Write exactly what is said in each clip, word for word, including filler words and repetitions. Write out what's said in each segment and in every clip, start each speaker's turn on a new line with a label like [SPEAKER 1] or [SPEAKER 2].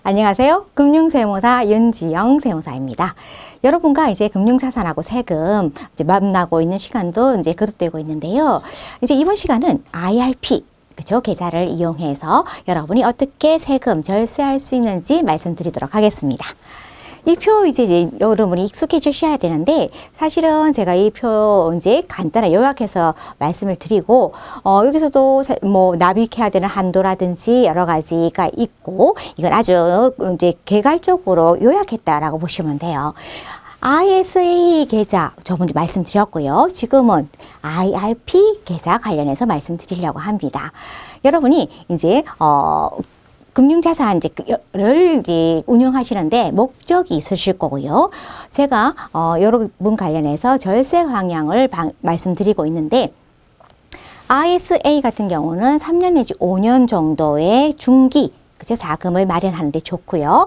[SPEAKER 1] 안녕하세요. 금융세무사 윤지영 세무사입니다. 여러분과 이제 금융자산하고 세금 이제 만나고 있는 시간도 이제 거듭되고 있는데요. 이제 이번 시간은 아이알피 그죠? 계좌를 이용해서 여러분이 어떻게 세금 절세할 수 있는지 말씀드리도록 하겠습니다. 이 표 이제, 이제 여러분이 익숙해지셔야 되는데 사실은 제가 이 표 이제 간단하게 요약해서 말씀을 드리고 어, 여기서도 뭐 납입해야 되는 한도라든지 여러 가지가 있고 이건 아주 이제 개괄적으로 요약했다라고 보시면 돼요. 아이에스에이 계좌 저번에 말씀드렸고요. 지금은 아이알피 계좌 관련해서 말씀드리려고 합니다. 여러분이 이제 어 금융자산을 이제 운영하시는데 목적이 있으실 거고요. 제가 어, 여러분 관련해서 절세 방향을 방, 말씀드리고 있는데 아이에스에이 같은 경우는 삼 년 내지 오 년 정도의 중기 그죠? 자금을 마련하는 데 좋고요.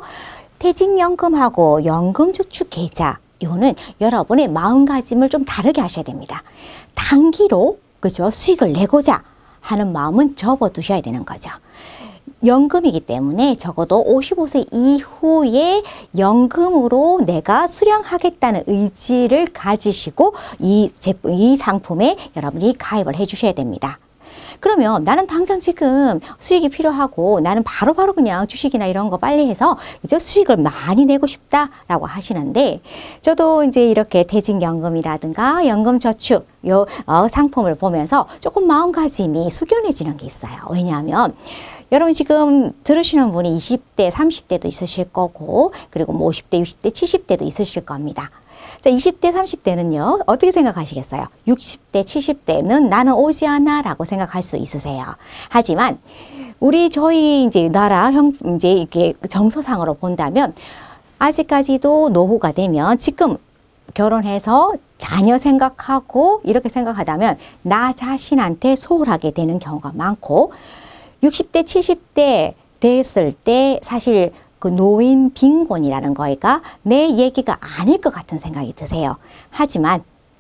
[SPEAKER 1] 퇴직연금하고 연금저축계좌 이거는 여러분의 마음가짐을 좀 다르게 하셔야 됩니다. 단기로 그죠? 수익을 내고자 하는 마음은 접어두셔야 되는 거죠. 연금이기 때문에 적어도 오십오 세 이후에 연금으로 내가 수령하겠다는 의지를 가지시고 이 제품, 이 상품에 여러분이 가입을 해 주셔야 됩니다. 그러면 나는 당장 지금 수익이 필요하고 나는 바로바로 바로 그냥 주식이나 이런 거 빨리 해서 그죠? 수익을 많이 내고 싶다라고 하시는데 저도 이제 이렇게 퇴직연금이라든가 연금저축 요 어, 상품을 보면서 조금 마음가짐이 숙연해지는 게 있어요. 왜냐하면 여러분 지금 들으시는 분이 이십 대, 삼십 대도 있으실 거고 그리고 뭐 오십 대, 육십 대, 칠십 대도 있으실 겁니다. 자, 이십 대, 삼십 대는요. 어떻게 생각하시겠어요? 육십 대, 칠십 대는 나는 오지 않아 라고 생각할 수 있으세요. 하지만 우리 저희 이제 나라 형 이제 이렇게 정서상으로 본다면 아직까지도 노후가 되면 지금 결혼해서 자녀 생각하고 이렇게 생각하다면 나 자신한테 소홀하게 되는 경우가 많고 육십 대, 칠십 대 됐을 때 사실 그 노인 빈곤이라는 거가 내 얘기가 아닐 것 같은 생각이 드세요. 하지만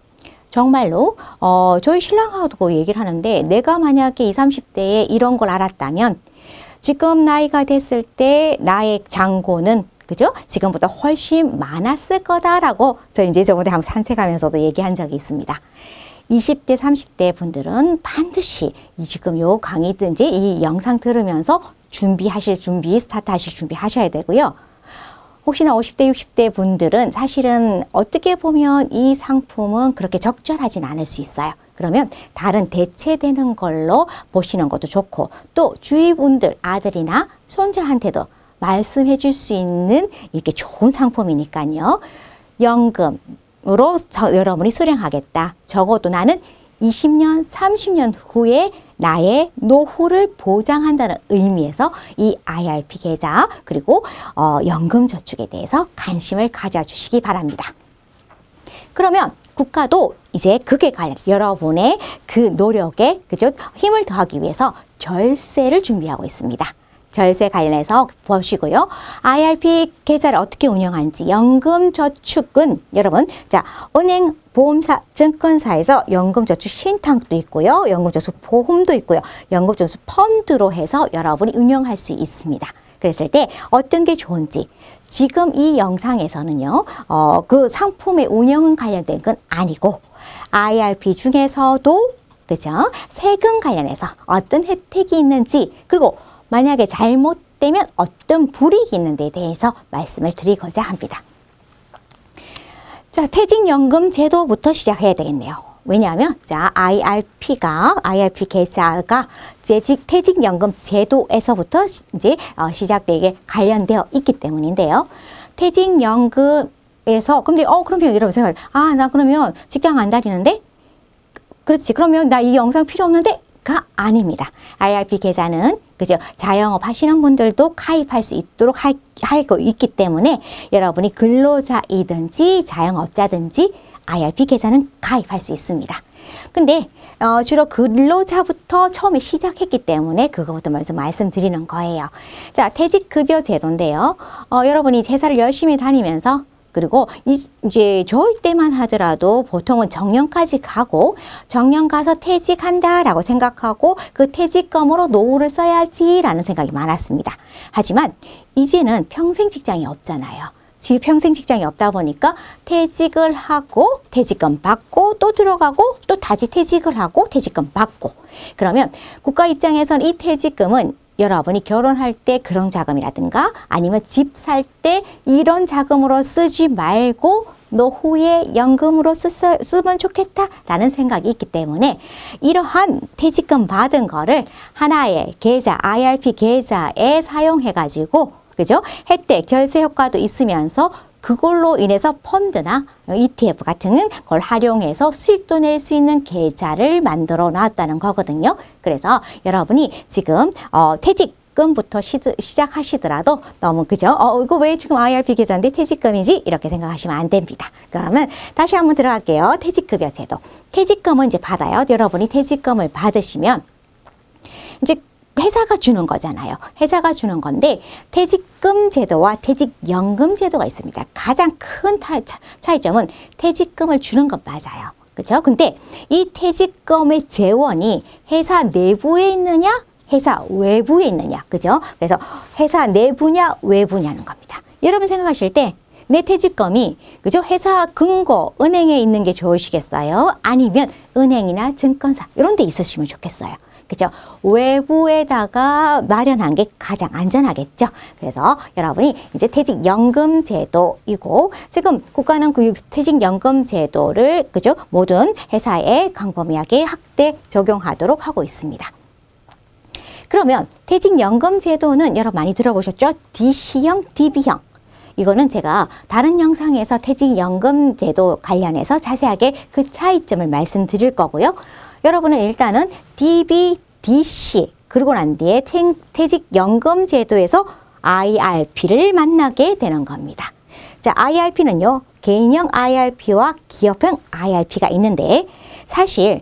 [SPEAKER 1] 정말로 어, 저희 신랑하고도 얘기를 하는데 내가 만약에 이십, 삼십 대에 이런 걸 알았다면 지금 나이가 됐을 때 나의 잔고는 그죠? 지금보다 훨씬 많았을 거다라고 저 이제 저번에 한번 산책하면서도 얘기한 적이 있습니다. 이십 대, 삼십 대 분들은 반드시 이 지금 요 강의든지 이 영상 들으면서 준비하실 준비, 스타트 하실 준비 하셔야 되고요. 혹시나 오십 대, 육십 대 분들은 사실은 어떻게 보면 이 상품은 그렇게 적절하진 않을 수 있어요. 그러면 다른 대체되는 걸로 보시는 것도 좋고 또 주위 분들, 아들이나 손자한테도 말씀해 줄 수 있는 이렇게 좋은 상품이니까요. 연금 으로 여러분이 수령하겠다. 적어도 나는 이십 년, 삼십 년 후에 나의 노후를 보장한다는 의미에서 이 아이알피 계좌 그리고 어, 연금저축에 대해서 관심을 가져주시기 바랍니다. 그러면 국가도 이제 그게 관련해서 여러분의 그 노력에 그죠? 힘을 더하기 위해서 절세를 준비하고 있습니다. 절세 관련해서 보시고요. 아이알피 계좌를 어떻게 운영하는지 연금저축은 여러분 자 은행, 보험사, 증권사에서 연금저축 신탁도 있고요. 연금저축 보험도 있고요. 연금저축 펀드로 해서 여러분이 운영할 수 있습니다. 그랬을 때 어떤 게 좋은지 지금 이 영상에서는요. 어, 그 상품의 운영 관련된 건 아니고 아이알피 중에서도 그죠? 세금 관련해서 어떤 혜택이 있는지 그리고 만약에 잘못되면 어떤 불이익이 있는 데 대해서 말씀을 드리고자 합니다. 자, 퇴직연금 제도부터 시작해야 되겠네요. 왜냐하면 자, 아이알피가 아이알피 계좌가 재직 퇴직연금 제도에서부터 이제 어, 시작되게 관련되어 있기 때문인데요. 퇴직연금에서 근데 어 그러면 여러분 생각 아, 나 그러면 직장 안 다니는데 그렇지. 그러면 나 이 영상 필요 없는데 가 아닙니다. 아이알피 계좌는 그죠? 자영업 하시는 분들도 가입할 수 있도록 하, 하고 있기 때문에 여러분이 근로자이든지 자영업자든지 아이알피 계좌는 가입할 수 있습니다. 근데 어, 주로 근로자부터 처음에 시작했기 때문에 그거부터 먼저 말씀드리는 거예요. 자, 퇴직급여 제도인데요. 어, 여러분이 회사를 열심히 다니면서 그리고 이제 저희 때만 하더라도 보통은 정년까지 가고 정년 가서 퇴직한다라고 생각하고 그 퇴직금으로 노후를 써야지라는 생각이 많았습니다. 하지만 이제는 평생 직장이 없잖아요. 지금 평생 직장이 없다 보니까 퇴직을 하고 퇴직금 받고 또 들어가고 또 다시 퇴직을 하고 퇴직금 받고. 그러면 국가 입장에서는 이 퇴직금은 여러분이 결혼할 때 그런 자금이라든가 아니면 집 살 때 이런 자금으로 쓰지 말고 노후에 연금으로 쓰, 쓰면 좋겠다라는 생각이 있기 때문에 이러한 퇴직금 받은 거를 하나의 계좌, 아이알피 계좌에 사용해가지고 그죠? 혜택, 절세 효과도 있으면서 그걸로 인해서 펀드나 이티에프 같은 걸 활용해서 수익도 낼 수 있는 계좌를 만들어 놨다는 거거든요. 그래서 여러분이 지금 어, 퇴직금부터 시, 시작하시더라도 너무 그죠? 어, 이거 왜 지금 아이알피 계좌인데 퇴직금이지? 이렇게 생각하시면 안 됩니다. 그러면 다시 한번 들어갈게요. 퇴직급여 제도. 퇴직금은 이제 받아요. 여러분이 퇴직금을 받으시면 이제 회사가 주는 거잖아요. 회사가 주는 건데 퇴직금 제도와 퇴직연금 제도가 있습니다. 가장 큰 차, 차이점은 퇴직금을 주는 건 맞아요. 그죠? 근데 이 퇴직금의 재원이 회사 내부에 있느냐, 회사 외부에 있느냐. 그죠? 그래서 회사 내부냐, 외부냐는 겁니다. 여러분 생각하실 때 내 퇴직금이 그죠? 회사 금고, 은행에 있는 게 좋으시겠어요? 아니면 은행이나 증권사 이런 데 있으시면 좋겠어요. 그죠? 외부에다가 마련한 게 가장 안전하겠죠. 그래서 여러분이 이제 퇴직연금 제도이고 지금 국가는 그 퇴직연금 제도를 그죠? 모든 회사에 광범위하게 확대 적용하도록 하고 있습니다. 그러면 퇴직연금 제도는 여러분 많이 들어보셨죠? 디씨형, 디비형. 이거는 제가 다른 영상에서 퇴직연금 제도 관련해서 자세하게 그 차이점을 말씀드릴 거고요. 여러분은 일단은 디비, 디씨 그러고 난 뒤에 퇴직연금 제도에서 아이알피를 만나게 되는 겁니다. 자, 아이알피는요. 개인형 아이알피와 기업형 아이알피가 있는데 사실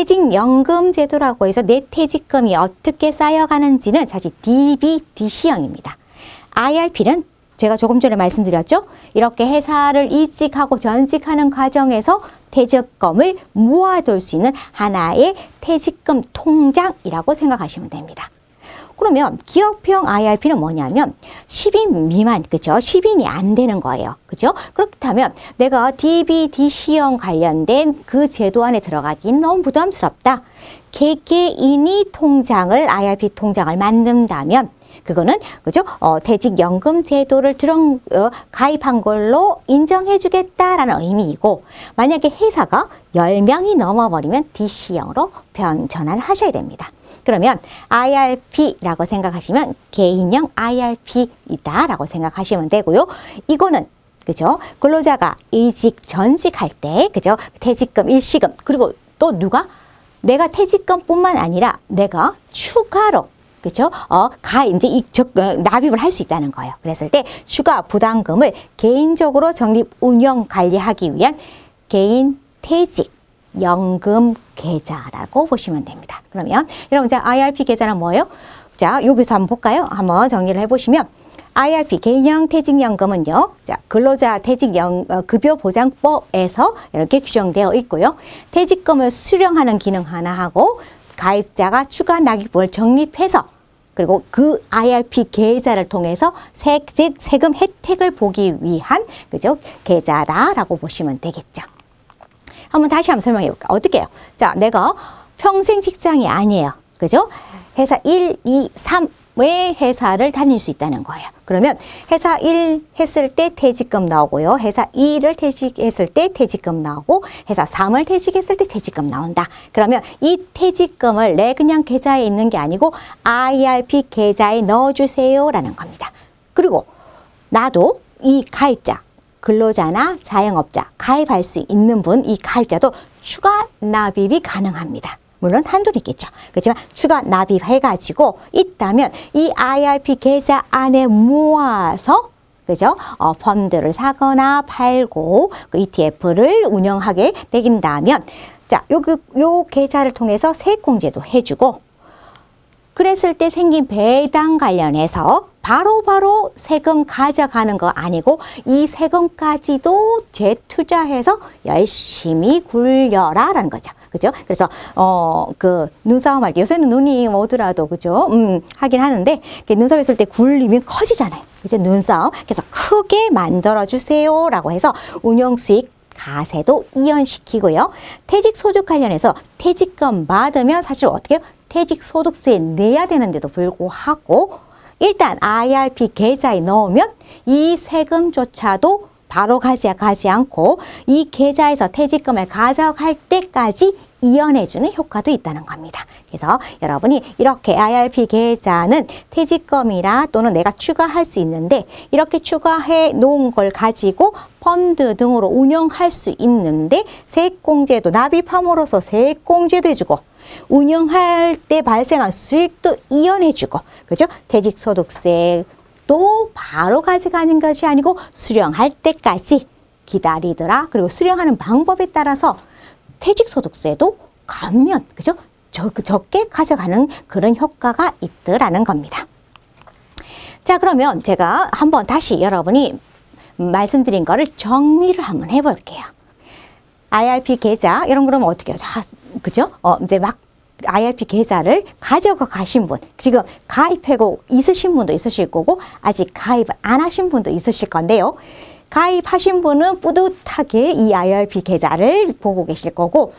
[SPEAKER 1] 퇴직연금 제도라고 해서 내 퇴직금이 어떻게 쌓여가는지는 사실 디비, 디씨형입니다. 아이알피는 제가 조금 전에 말씀드렸죠. 이렇게 회사를 이직하고 전직하는 과정에서 퇴직금을 모아둘 수 있는 하나의 퇴직금 통장이라고 생각하시면 됩니다. 그러면 기업형 아이알피는 뭐냐면 십 인 미만, 그죠? 십 인이 안 되는 거예요. 그죠? 그렇다면 내가 디비, 디씨형 관련된 그 제도 안에 들어가긴 너무 부담스럽다. 개개인이 통장을, 아이알피 통장을 만든다면 그거는 그죠? 어, 퇴직연금 제도를 들어 어, 가입한 걸로 인정해 주겠다라는 의미이고 만약에 회사가 열 명이 넘어버리면 디씨형으로 변, 전환을 하셔야 됩니다. 그러면 아이알피라고 생각하시면 개인형 아이알피이다라고 생각하시면 되고요. 이거는 그죠? 근로자가 이직, 전직할 때 그죠? 퇴직금, 일시금 그리고 또 누가? 내가 퇴직금뿐만 아니라 내가 추가로 그렇죠? 어, 가 이제 이 적, 어, 납입을 할 수 있다는 거예요. 그랬을 때 추가 부담금을 개인적으로 적립 운영 관리하기 위한 개인 퇴직 연금 계좌라고 보시면 됩니다. 그러면 여러분 자 아이알피 계좌는 뭐예요? 자 여기서 한번 볼까요? 한번 정리를 해보시면 아이알피 개인형 퇴직연금은요. 자 근로자 퇴직연 어, 급여보장법에서 이렇게 규정되어 있고요. 퇴직금을 수령하는 기능 하나 하고 가입자가 추가 납입을 적립해서 그리고 그 아이알피 계좌를 통해서 세, 세금 혜택을 보기 위한 그죠? 계좌다라고 보시면 되겠죠. 한번 다시 한번 설명해 볼까요? 어떻게 해요? 자, 내가 평생 직장이 아니에요. 그죠? 회사 일, 이, 삼의 회사를 다닐 수 있다는 거예요. 그러면 회사 일 했을 때 퇴직금 나오고요. 회사 이를 퇴직했을 때 퇴직금 나오고 회사 삼을 퇴직했을 때 퇴직금 나온다. 그러면 이 퇴직금을 내 그냥 계좌에 있는 게 아니고 아이알피 계좌에 넣어주세요 라는 겁니다. 그리고 나도 이 가입자 근로자나 자영업자 가입할 수 있는 분 이 가입자도 추가 납입이 가능합니다. 물론 한도는 있겠죠. 그렇지만 추가 납입해가지고 있다면 이 아이알피 계좌 안에 모아서 그죠? 어, 펀드를 사거나 팔고 그 이티에프를 운영하게 되긴다면 자, 요, 요 계좌를 통해서 세액공제도 해주고 그랬을 때 생긴 배당 관련해서 바로바로 바로 세금 가져가는 거 아니고 이 세금까지도 재투자해서 열심히 굴려라 라는 거죠. 그죠? 그래서 어 그 눈싸움 할 때 요새는 눈이 오더라도 그죠? 음 하긴 하는데 눈싸움 했을 때 굴리면 커지잖아요. 그죠? 눈싸움. 그래서 크게 만들어 주세요라고 해서 운용 수익 가세도 이연시키고요. 퇴직소득 관련해서 퇴직금 받으면 사실 어떻게 해요? 퇴직소득세 내야 되는데도 불구하고 일단 아이알피 계좌에 넣으면 이 세금조차도 바로 가져가지 않고 이 계좌에서 퇴직금을 가져갈 때까지 이연해주는 효과도 있다는 겁니다. 그래서 여러분이 이렇게 아이알피 계좌는 퇴직금이라 또는 내가 추가할 수 있는데 이렇게 추가해 놓은 걸 가지고 펀드 등으로 운영할 수 있는데 세액공제도 납입함으로써 세액공제도 해주고 운영할 때 발생한 수익도 이연해주고 그죠? 퇴직소득세 또 바로 가져가는 것이 아니고 수령할 때까지 기다리더라. 그리고 수령하는 방법에 따라서 퇴직소득세도 감면, 그죠? 적, 적게 가져가는 그런 효과가 있더라는 겁니다. 자, 그러면 제가 한번 다시 여러분이 말씀드린 거를 정리를 한번 해볼게요. 아이알피 계좌, 이런 거라면 어떻게 해요? 자, 그죠? 어, 이제 막 아이알피 계좌를 가져가 가신 분, 지금 가입하고 있으신 분도 있으실 거고 아직 가입 안 하신 분도 있으실 건데요. 가입하신 분은 뿌듯하게 이 아이알피 계좌를 보고 계실 거고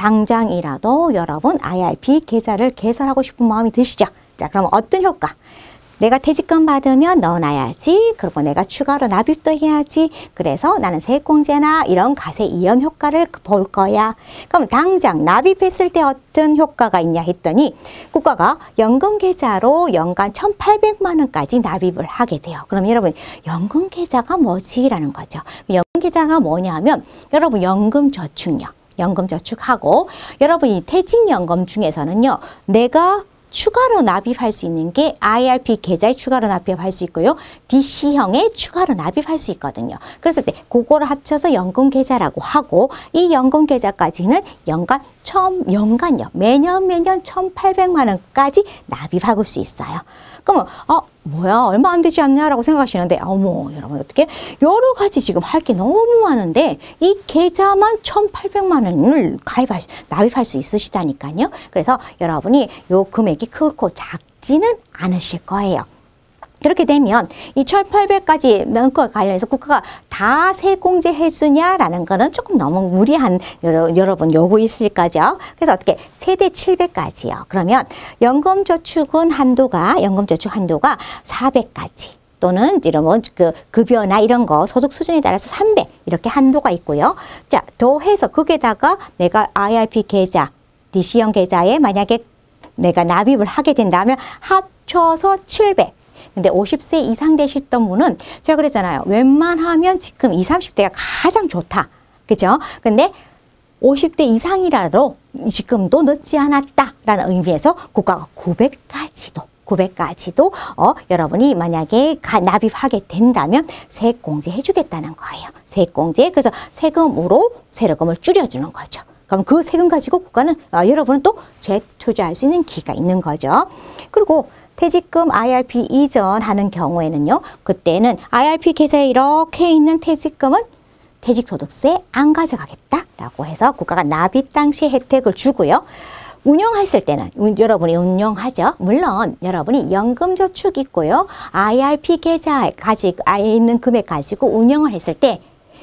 [SPEAKER 1] 당장이라도 여러분 아이알피 계좌를 개설하고 싶은 마음이 드시죠? 자, 그럼 어떤 효과? 내가 퇴직금 받으면 넣어놔야지. 그리고 내가 추가로 납입도 해야지. 그래서 나는 세액공제나 이런 가세 이연 효과를 볼 거야. 그럼 당장 납입했을 때 어떤 효과가 있냐 했더니 국가가 연금계좌로 연간 천팔백만 원까지 납입을 하게 돼요. 그럼 여러분 연금계좌가 뭐지? 라는 거죠. 연금계좌가 뭐냐면 여러분 연금저축력, 연금저축하고 여러분이 퇴직연금 중에서는요. 내가 추가로 납입할 수 있는 게 아이알피 계좌에 추가로 납입할 수 있고요. 디씨형에 추가로 납입할 수 있거든요. 그랬을 때 그거를 합쳐서 연금계좌라고 하고 이 연금계좌까지는 연간 천, 연간요. 매년 매년 천팔백만 원까지 납입할 수 있어요. 그러면 어 뭐야 얼마 안 되지 않냐라고 생각하시는데 어머 여러분 어떻게 여러 가지 지금 할 게 너무 많은데 이 계좌만 천팔백만 원을 가입할 납입할 수 있으시다니까요. 그래서 여러분이 요 금액이 크고 작지는 않으실 거예요. 그렇게 되면 이 천팔백까지 넣은 거 관련해서 국가가 다 세공제 해주냐라는 거는 조금 너무 무리한 여러, 여러분 요구이실 거죠. 그래서 어떻게 최대 칠백까지요. 그러면 연금저축은 한도가 연금저축 한도가 사백까지 또는 이런 그 급여나 이런 거 소득 수준에 따라서 삼백 이렇게 한도가 있고요. 자, 더해서 거기에다가 내가 아이알피 계좌, 디씨형 계좌에 만약에 내가 납입을 하게 된다면 합쳐서 칠백. 근데 오십 세 이상 되셨던 분은 제가 그랬잖아요. 웬만하면 지금 이십, 삼십 대가 가장 좋다. 그죠? 근데 오십 대 이상이라도 지금도 늦지 않았다라는 의미에서 국가가 구백까지도 구백까지도 어, 여러분이 만약에 가, 납입하게 된다면 세액공제 해주겠다는 거예요. 세액공제. 그래서 세금으로 세금을 줄여주는 거죠. 그럼 그 세금 가지고 국가는 아, 여러분은 또 재투자할 수 있는 기회가 있는 거죠. 그리고 퇴직금 아이알피 이전하는 경우에는요. 그때는 아이알피 계좌에 이렇게 있는 퇴직금은 퇴직소득세 안 가져가겠다라고 해서 국가가 납입 당시 혜택을 주고요. 운영했을 때는 여러분이 운영하죠. 물론 여러분이 연금저축 있고요. 아이알피 계좌에 가지고 아예 있는 금액 가지고 운영을 했을 때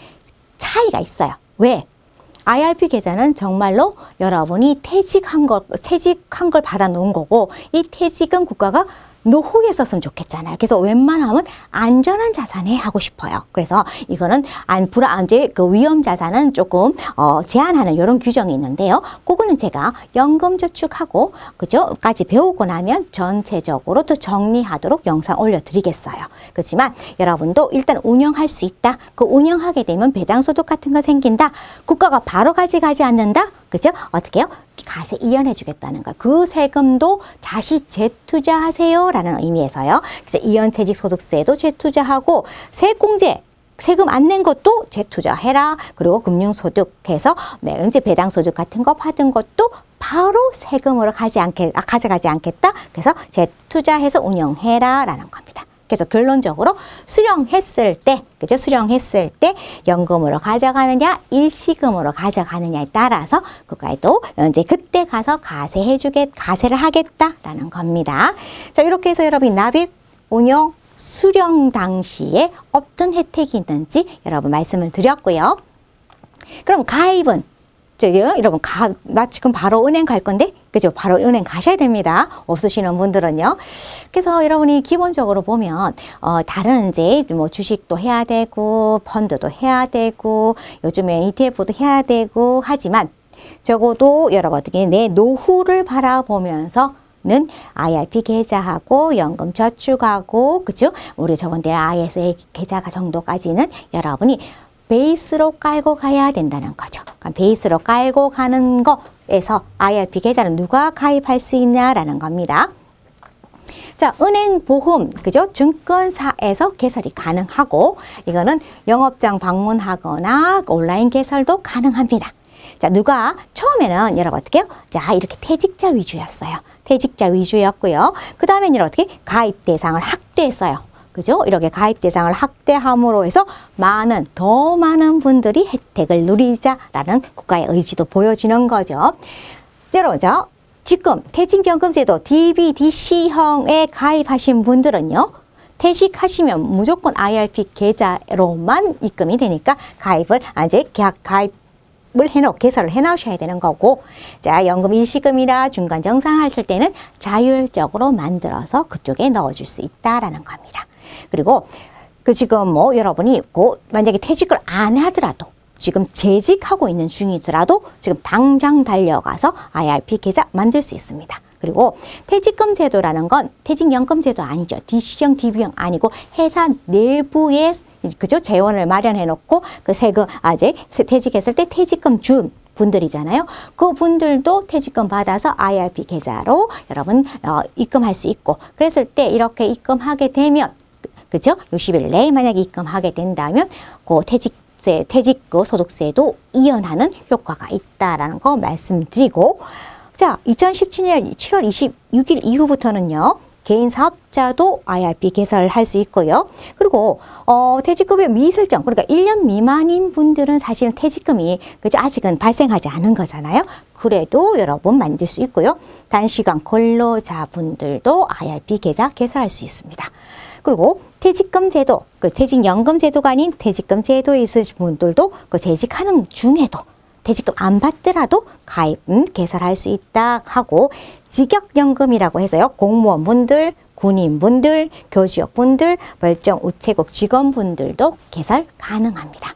[SPEAKER 1] 차이가 있어요. 왜? 아이알피 계좌는 정말로 여러분이 퇴직한 걸, 퇴직한 걸 받아 놓은 거고 이 퇴직은 국가가 노후에 썼으면 좋겠잖아요. 그래서 웬만하면 안전한 자산에 하고 싶어요. 그래서 이거는 안 불안제 그 위험 자산은 조금 어, 제한하는 이런 규정이 있는데요. 그거는 제가 연금저축하고 그죠?까지 배우고 나면 전체적으로 또 정리하도록 영상 올려드리겠어요. 그렇지만 여러분도 일단 운영할 수 있다. 그 운영하게 되면 배당소득 같은 거 생긴다. 국가가 바로 가져가지 않는다. 그죠? 어떻게 해요? 가세 이연해 주겠다는 거. 그 세금도 다시 재투자하세요 라는 의미에서요. 그래서 이연퇴직소득세도 재투자하고 세액공제 세금 안 낸 것도 재투자해라. 그리고 금융소득해서 네, 이제 배당소득 같은 거 받은 것도 바로 세금으로 가지 않게, 아, 가져가지 않겠다. 그래서 재투자해서 운영해라 라는 겁니다. 그래서 결론적으로 수령했을 때, 그죠? 수령했을 때 연금으로 가져가느냐, 일시금으로 가져가느냐에 따라서 그거에도 이제 그때 가서 가세해 주겠, 가세를 하겠다라는 겁니다. 자, 이렇게 해서 여러분이 납입, 운용, 수령 당시에 어떤 혜택이 있는지 여러분 말씀을 드렸고요. 그럼 가입은 저기요, 여러분 가, 지금 바로 은행 갈 건데, 그죠? 바로 은행 가셔야 됩니다. 없으시는 분들은요. 그래서 여러분이 기본적으로 보면 어, 다른 이제 뭐 주식도 해야 되고 펀드도 해야 되고 요즘에 이티에프도 해야 되고 하지만 적어도 여러분 어떻게 내 노후를 바라보면서 는 아이알피 계좌하고 연금 저축하고 그죠? 우리 저번에 아이에스에이 계좌 정도까지는 여러분이 베이스로 깔고 가야 된다는 거죠. 그러니까 베이스로 깔고 가는 거에서 아이알피 계좌는 누가 가입할 수 있냐라는 겁니다. 자, 은행, 보험, 그죠? 증권사에서 개설이 가능하고 이거는 영업장 방문하거나 온라인 개설도 가능합니다. 자, 누가 처음에는 여러분 어떻게 해요? 자, 이렇게 퇴직자 위주였어요. 퇴직자 위주였고요. 그 다음에는 어떻게 가입 대상을 확대했어요. 그죠? 이렇게 가입 대상을 확대함으로 해서 많은, 더 많은 분들이 혜택을 누리자라는 국가의 의지도 보여지는 거죠. 여러분, 자, 지금 퇴직연금제도 디비디씨형에 가입하신 분들은요, 퇴직하시면 무조건 아이알피 계좌로만 입금이 되니까 가입을, 이제 계약 가입 을 해놓, 개설을 해놓으셔야 되는 거고, 자, 연금 일시금이나 중간 정산하실 때는 자율적으로 만들어서 그쪽에 넣어줄 수 있다라는 겁니다. 그리고 그 지금 뭐 여러분이 그 만약에 퇴직을 안 하더라도 지금 재직하고 있는 중이더라도 지금 당장 달려가서 아이알피 계좌 만들 수 있습니다. 그리고 퇴직금 제도라는 건 퇴직연금 제도 아니죠. 디씨형, 디비형 아니고 회사 내부에 그죠? 재원을 마련해 놓고 그 세금 아직 퇴직했을 때 퇴직금 준 분들이잖아요. 그 분들도 퇴직금 받아서 아이알피 계좌로 여러분 어, 입금할 수 있고 그랬을 때 이렇게 입금하게 되면 그죠? 육십 일 내에 만약에 입금하게 된다면 그 퇴직세, 퇴직금 소득세도 이연하는 효과가 있다라는 거 말씀드리고 자, 이천십칠 년 칠월 이십육일 이후부터는요. 개인 사업자도 아이알피 개설을 할 수 있고요. 그리고 어, 퇴직금의 미설정, 그러니까 일 년 미만인 분들은 사실은 퇴직금이 그죠? 아직은 발생하지 않은 거잖아요. 그래도 여러분 만들 수 있고요. 단시간 근로자분들도 아이알피 계좌 개설할 수 있습니다. 그리고 퇴직금 제도, 그 퇴직연금 제도가 아닌 퇴직금 제도에 있으신 분들도 그 재직하는 중에도 퇴직금 안 받더라도 가입, 음, 개설할 수 있다 하고 직역연금이라고 해서요. 공무원분들, 군인분들, 교직원분들, 멀정 우체국 직원분들도 개설 가능합니다.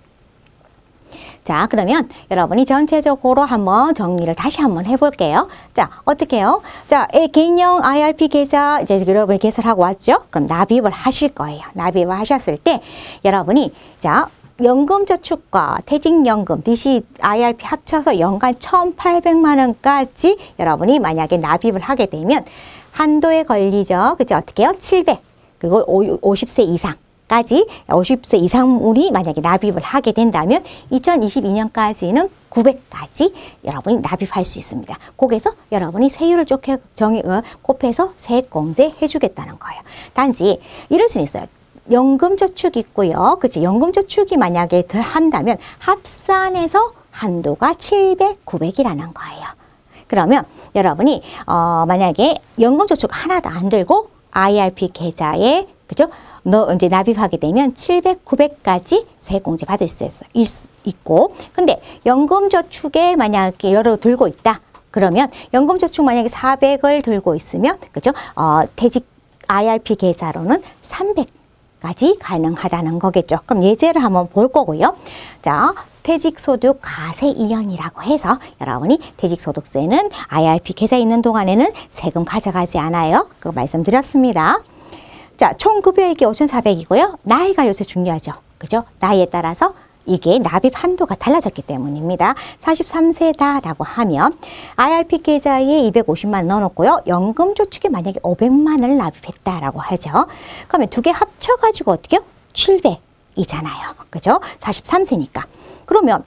[SPEAKER 1] 자, 그러면 여러분이 전체적으로 한번 정리를 다시 한번 해볼게요. 자, 어떻게 해요? 자, 개인형 아이알피 계좌 이제 여러분이 개설하고 왔죠? 그럼 납입을 하실 거예요. 납입을 하셨을 때 여러분이 자, 연금저축과 퇴직연금, 디씨, 아이알피 합쳐서 연간 천팔백만 원까지 여러분이 만약에 납입을 하게 되면 한도에 걸리죠. 그죠? 어떻게 해요? 칠백. 그리고 오십 세 이상까지, 오십 세 이상물이 만약에 납입을 하게 된다면 이천이십이 년까지는 구백까지 여러분이 납입할 수 있습니다. 거기서 여러분이 세율을 쪼개 정해, 어, 곱해서 세액공제 해주겠다는 거예요. 단지 이럴 수는 있어요. 연금저축 있고요. 그치? 연금저축이 만약에 더 한다면 합산해서 한도가 칠백, 구백이라는 거예요. 그러면 여러분이 어, 만약에 연금저축 하나도 안 들고 아이알피 계좌에 그죠? 너 이제 납입하게 되면 칠백, 구백까지 세액공제 받을 수 있어, 있고 근데 연금저축에 만약에 여러 들고 있다. 그러면 연금저축 만약에 사백을 들고 있으면 그죠? 어, 퇴직 아이알피 계좌로는 삼백 까지 가능하다는 거겠죠. 그럼 예제를 한번 볼 거고요. 자, 퇴직소득 가세 이연이라고 해서 여러분이 퇴직소득세는 아이알피 계좌에 있는 동안에는 세금 가져가지 않아요. 그거 말씀드렸습니다. 자, 총 급여액이 오천사백이고요. 나이가 요새 중요하죠. 그죠? 나이에 따라서 이게 납입 한도가 달라졌기 때문입니다. 사십삼 세다라고 하면 아이알피 계좌에 이백오십만 원 넣어놓고요. 연금저축에 만약에 오백만 원을 납입했다라고 하죠. 그러면 두 개 합쳐가지고 어떻게 해요? 칠백이잖아요. 그죠? 사십삼 세니까. 그러면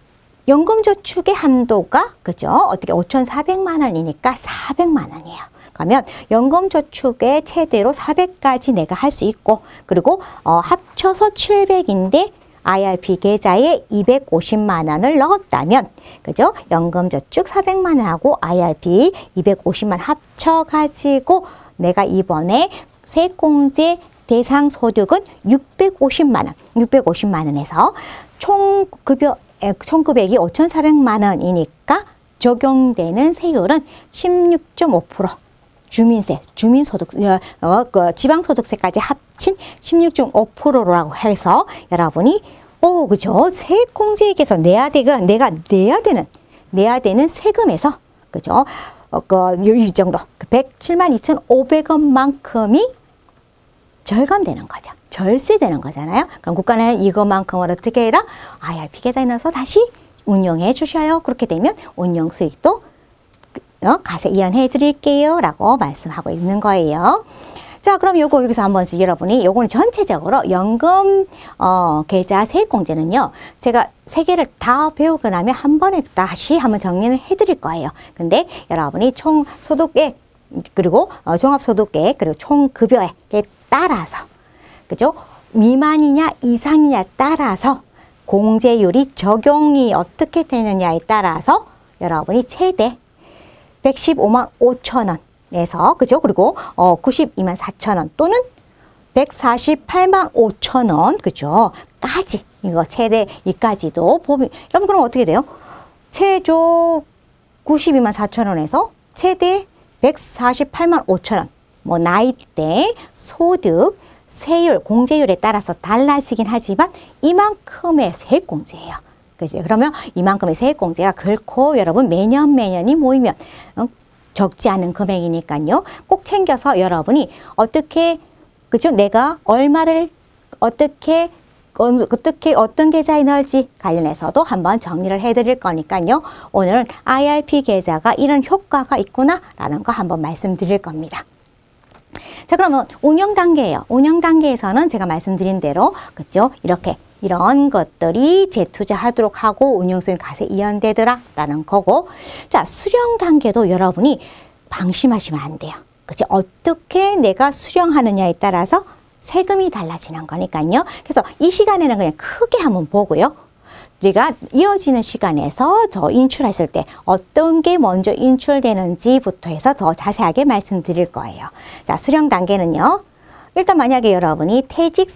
[SPEAKER 1] 연금저축의 한도가 그죠? 어떻게 오천사백만 원이니까 사백만 원이에요. 그러면 연금저축에 최대로 사백까지 내가 할 수 있고, 그리고 어, 합쳐서 칠백인데 아이알피 계좌에 이백오십만 원을 넣었다면, 그죠? 연금저축 사백만 원하고 아이알피 이백오십만 원 합쳐가지고 내가 이번에 세액공제 대상 소득은 육백오십만 원, 육백오십만 원에서 총 급여, 총 금액이 오천사백만 원이니까 적용되는 세율은 십육 점 오 퍼센트. 주민세, 주민소득, 어, 그 지방소득세까지 합친 십육 점 오 퍼센트라고 해서 여러분이, 오, 그죠? 세액공제액에서 내야 되가, 내가 내야 되는, 내야 되는 세금에서, 그죠? 어, 그, 이 정도, 백칠만 이천오백 원만큼이 절감되는 거죠. 절세되는 거잖아요. 그럼 국가는 이것만큼을 어떻게 해라? 아이알피 계좌에 넣어서 다시 운용해 주셔요. 그렇게 되면 운용 수익도 어, 가세 이연해 드릴게요 라고 말씀하고 있는 거예요. 자, 그럼 요거 여기서 한번 여러분이 요거는 전체적으로 연금 어, 계좌 세액공제는요, 제가 세 개를 다 배우고 나면 한 번에 다시 한번 정리를 해 드릴 거예요. 근데 여러분이 총 소득액, 그리고 어, 종합소득액, 그리고 총 급여액에 따라서, 그죠? 미만이냐 이상이냐 따라서 공제율이 적용이 어떻게 되느냐에 따라서 여러분이 최대 백십오만 오천 원에서, 그죠? 그리고 어, 구십이만 사천 원 또는 백사십팔만 오천 원, 그죠? 까지, 이거 최대 이까지도 보면, 여러분 그럼 어떻게 돼요? 최저 구십이만 사천 원에서 최대 백사십팔만 오천 원, 뭐 나이대, 소득, 세율, 공제율에 따라서 달라지긴 하지만 이만큼의 세액공제예요. 그죠? 그러면 이만큼의 세액공제가 결코 여러분 매년 매년이 모이면 어, 적지 않은 금액이니까요. 꼭 챙겨서 여러분이 어떻게, 그죠? 내가 얼마를 어떻게 어, 어떻게 어떤 계좌에 넣을지 관련해서도 한번 정리를 해드릴 거니까요. 오늘은 아이알피 계좌가 이런 효과가 있구나라는 거 한번 말씀드릴 겁니다. 자, 그러면 운영 단계예요. 운영 단계에서는 제가 말씀드린 대로, 그죠? 이렇게 이런 것들이 재투자하도록 하고 운용수익 가세 이연되더라 라는 거고, 자, 수령 단계도 여러분이 방심하시면 안 돼요. 그죠? 어떻게 내가 수령하느냐에 따라서 세금이 달라지는 거니까요. 그래서 이 시간에는 그냥 크게 한번 보고요. 제가 이어지는 시간에서 저 인출했을 때 어떤 게 먼저 인출되는지부터 해서 더 자세하게 말씀드릴 거예요. 자, 수령 단계는요. 일단 만약에 여러분이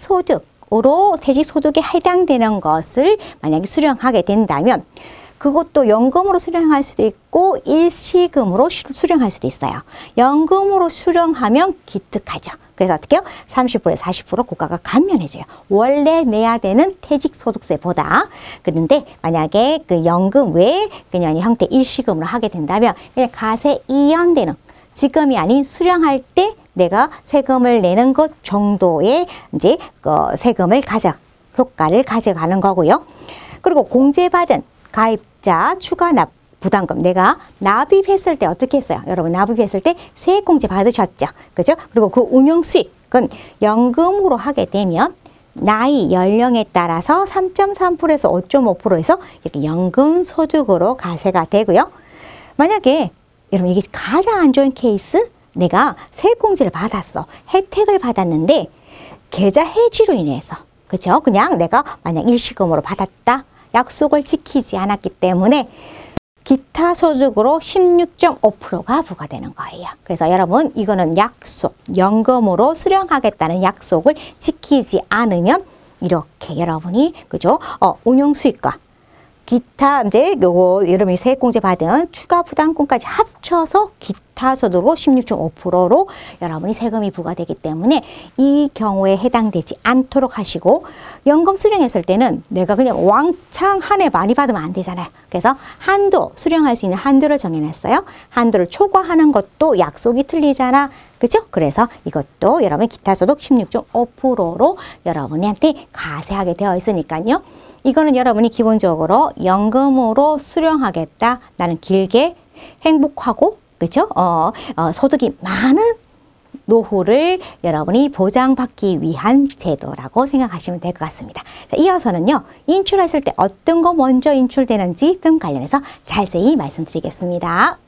[SPEAKER 1] 퇴직소득으로 퇴직소득에 해당되는 것을 만약에 수령하게 된다면 그것도 연금으로 수령할 수도 있고 일시금으로 수령할 수도 있어요. 연금으로 수령하면 기특하죠. 그래서 어떻게 해요? 삼십 퍼센트에서 사십 퍼센트 국가가 감면해줘요. 원래 내야 되는 퇴직소득세보다. 그런데 만약에 그 연금 외에 그냥 형태 일시금으로 하게 된다면 그냥 가세 이연되는, 지금이 아닌 수령할 때 내가 세금을 내는 것 정도의 이제 그 세금을 가져, 효과를 가져가는 거고요. 그리고 공제받은 가입자 추가 납 부담금, 내가 납입했을 때 어떻게 했어요? 여러분 납입했을 때 세액공제 받으셨죠? 그죠? 그리고 그 운용 수익은 연금으로 하게 되면 나이, 연령에 따라서 삼 점 삼 퍼센트에서 오 점 오 퍼센트에서 이렇게 연금 소득으로 가세가 되고요. 만약에 여러분 이게 가장 안 좋은 케이스, 내가 세액공제를 받았어. 혜택을 받았는데 계좌 해지로 인해서, 그죠? 그냥 내가 만약 일시금으로 받았다. 약속을 지키지 않았기 때문에 기타 소득으로 십육 점 오 퍼센트가 부과되는 거예요. 그래서 여러분 이거는 약속, 연금으로 수령하겠다는 약속을 지키지 않으면 이렇게 여러분이, 그죠? 어, 운용 수익과 기타 이제 요거 여러분이 세액공제 받은 추가 부담금까지 합쳐서 기타 소득으로 십육 점 오 퍼센트로 여러분이 세금이 부과되기 때문에 이 경우에 해당되지 않도록 하시고, 연금 수령했을 때는 내가 그냥 왕창 한 해 많이 받으면 안 되잖아요. 그래서 한도, 수령할 수 있는 한도를 정해놨어요. 한도를 초과하는 것도 약속이 틀리잖아. 그죠? 그래서 이것도 여러분 기타 소득 십육 점 오 퍼센트로 여러분한테 가세하게 되어 있으니까요. 이거는 여러분이 기본적으로 연금으로 수령하겠다. 나는 길게 행복하고, 그죠? 어, 어, 소득이 많은 노후를 여러분이 보장받기 위한 제도라고 생각하시면 될 것 같습니다. 자, 이어서는요, 인출했을 때 어떤 거 먼저 인출되는지 등 관련해서 자세히 말씀드리겠습니다.